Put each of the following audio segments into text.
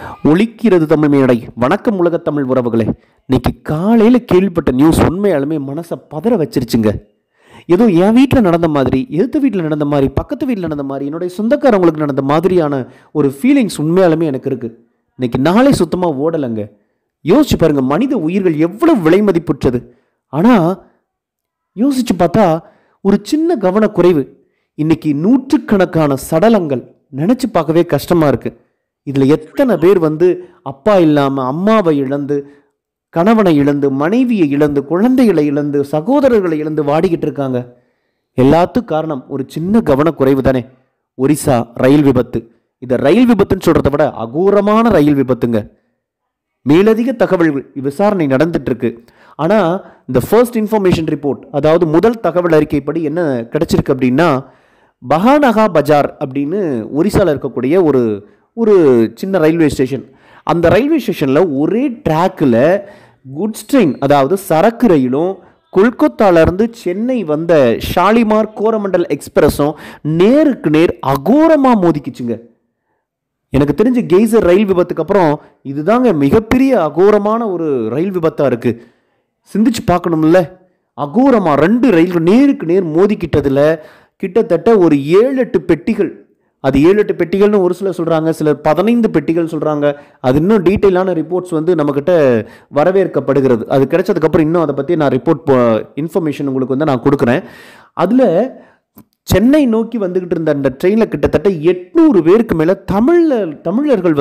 ஒலிக்கிறது தமிழ் மேடை. வணக்கம் உலக தமிழ் உறவுகளே. இன்னைக்கு காலையில் கேள்விப்பட்ட நியூஸ் உண்மையாலுமே மனசை பதற வச்சிருச்சுங்க. ஏதோ என் வீட்டில் நடந்த மாதிரி, எதிர்த்து வீட்டில் நடந்த மாதிரி, பக்கத்து வீட்டில் நடந்த மாதிரி, என்னுடைய சொந்தக்காரவங்களுக்கு நடந்த மாதிரியான ஒரு ஃபீலிங்ஸ் உண்மையாலுமே எனக்கு இருக்குது. இன்னைக்கு நாளை சுத்தமாக ஓடலைங்க. யோசிச்சு பாருங்க, மனித உயிர்கள் எவ்வளவு விலை மதிப்புற்றது. ஆனால் யோசிச்சு பார்த்தா ஒரு சின்ன கவனக்குறைவு இன்னைக்கு நூற்றுக்கணக்கான சடலங்கள் நினச்சி பார்க்கவே கஷ்டமாக இருக்குது. இதில் எத்தனை பேர் அப்பா இல்லாமல் அம்மாவை இழந்து, கணவனை இழந்து, மனைவியை இழந்து, குழந்தைகளை இழந்து, சகோதரர்களை இழந்து வாடிக்கிட்டு இருக்காங்க. எல்லாத்துக்கும் காரணம் ஒரு சின்ன கவனக்குறைவு தானே. ஒரிசா ரயில் விபத்து. இதை ரயில் விபத்துன்னு சொல்கிறத விட அகோரமான ரயில் விபத்துங்க. மேலதிக தகவல்கள் விசாரணை நடந்துட்டு இருக்கு. ஆனால் இந்த ஃபர்ஸ்ட் இன்ஃபர்மேஷன் ரிப்போர்ட், அதாவது முதல் தகவல் அறிக்கைப்படி என்ன கிடைச்சிருக்கு அப்படின்னா, பஹானகா பஜார் அப்படின்னு ஒரிசாவில் இருக்கக்கூடிய ஒரு சின்ன ரயில்வே ஸ்டேஷன். அந்த ரயில்வே ஸ்டேஷனில் ஒரே ட்ராக்கில் குட்ஸ் ட்ரெயின், அதாவது சரக்கு ரயிலும், கொல்கத்தாவிலேருந்து சென்னை வந்த ஷாலிமார் கோரமண்டல் எக்ஸ்பிரஸும் நேருக்கு நேர் அகோரமாக மோதிக்குச்சுங்க. எனக்கு தெரிஞ்ச கெய்சர் ரயில் விபத்துக்கு அப்புறம் இதுதாங்க மிகப்பெரிய அகோரமான ஒரு ரயில் விபத்தாக இருக்குது. சிந்திச்சு பார்க்கணும்ல. அகோரமாக 2 ரயில்கள் நேருக்கு நேர் மோதிக்கிட்டதில் கிட்டத்தட்ட ஒரு 7-8 பெட்டிகள், அது 7-8 பெட்டிகள்னு ஒரு சிலர் சொல்கிறாங்க, சிலர் 15 பெட்டிகள் சொல்கிறாங்க. அது இன்னும் டீட்டெயிலான ரிப்போர்ட்ஸ் நம்மக்கிட்ட வரவேற்கப்படுகிறது. அது கிடைச்சதுக்கப்புறம் இன்னும் அதை பற்றி நான் இன்ஃபர்மேஷன் உங்களுக்கு நான் கொடுக்குறேன். அதில் சென்னை நோக்கி வந்துக்கிட்டு இருந்த அந்த ட்ரெயினில் கிட்டத்தட்ட 800 பேருக்கு மேலே தமிழர்கள்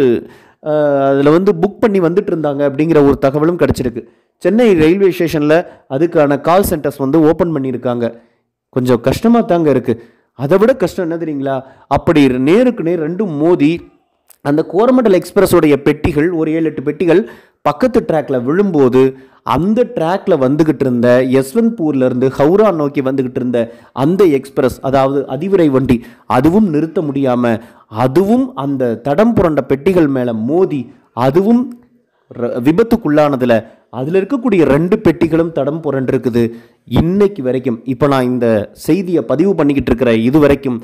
அதில் புக் பண்ணி வந்துட்டு இருந்தாங்க அப்படிங்கிற ஒரு தகவலும் கிடச்சிருக்கு. சென்னை ரயில்வே ஸ்டேஷனில் அதுக்கான கால் சென்டர்ஸ் ஓப்பன் பண்ணியிருக்காங்க. கொஞ்சம் கஷ்டமாக தாங்க இருக்குது. அதை விட கஷ்டம் என்ன தெரியுங்களா, அப்படி நேருக்கு நேர் 2 மோதி அந்த கோரமண்டல் எக்ஸ்பிரஸோடைய பெட்டிகள், ஒரு 7-8 பெட்டிகள் பக்கத்து ட்ராக்கில் விழும்போது, அந்த ட்ராக்கில் வந்துக்கிட்டு இருந்த யஸ்வந்த்பூர்லேருந்து ஹவுரா நோக்கி வந்துக்கிட்டு இருந்த அந்த எக்ஸ்பிரஸ், அதாவது அதிவிரை வண்டி, அதுவும் நிறுத்த முடியாமல் அதுவும் அந்த தடம் புரண்ட பெட்டிகள் மேலே மோதி அதுவும் விபத்துக்குள்ளானதில் அதில் இருக்கக்கூடிய 2 பெட்டிகளும் தடம் புரண்டிருக்குது. இன்னைக்கு வரைக்கும், இப்போ நான் இந்த செய்தியை பதிவு பண்ணிக்கிட்டு இருக்கிற இது வரைக்கும்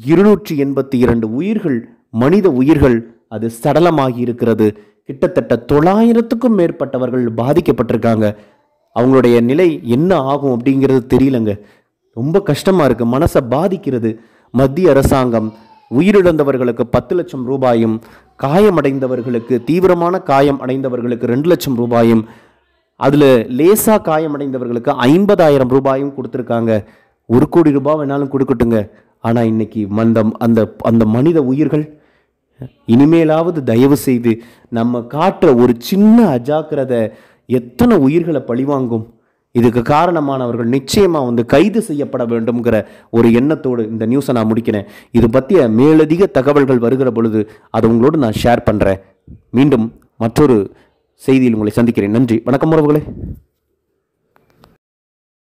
282 உயிர்கள், மனித உயிர்கள் அது சடலமாகி இருக்கிறது. கிட்டத்தட்ட 900க்கும் மேற்பட்டவர்கள் பாதிக்கப்பட்டிருக்காங்க. அவங்களுடைய நிலை என்ன ஆகும் அப்படிங்கிறது தெரியலங்க. ரொம்ப கஷ்டமாக இருக்குது, மனசை பாதிக்கிறது. மத்திய அரசாங்கம் உயிரிழந்தவர்களுக்கு 10 லட்சம் ரூபாயும், காயமடைந்தவர்களுக்கு, தீவிரமான காயம் அடைந்தவர்களுக்கு 2 லட்சம் ரூபாயும், அதில் லேசாக காயமடைந்தவர்களுக்கு 50,000 ரூபாயும் கொடுத்துருக்காங்க. 1 கோடி ரூபாய் வேணாலும் கொடுக்கட்டுங்க. ஆனால் இன்னைக்கு அந்த மனித உயிர்கள், இனிமேலாவது தயவு செய்து நம்ம காட்டுற ஒரு சின்ன அஜாக்கிரதை எத்தனை உயிர்களை பழிவாங்கும். இதுக்கு காரணமானவர்கள் நிச்சயமாக கைது செய்யப்பட வேண்டும்ங்கிற ஒரு எண்ணத்தோடு இந்த நியூஸை நான் முடிக்கிறேன். இது பற்றிய மேலதிக தகவல்கள் வருகிற பொழுது அதை உங்களோடு நான் ஷேர் பண்ணுறேன். மீண்டும் மற்றொரு செய்தியில் உங்களை சந்திக்கிறேன். நன்றி, வணக்கம் உறவுகளே.